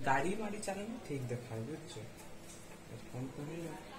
गाड़ी वाड़ी चालानो ठीक देखा बुझছো एरकम करियो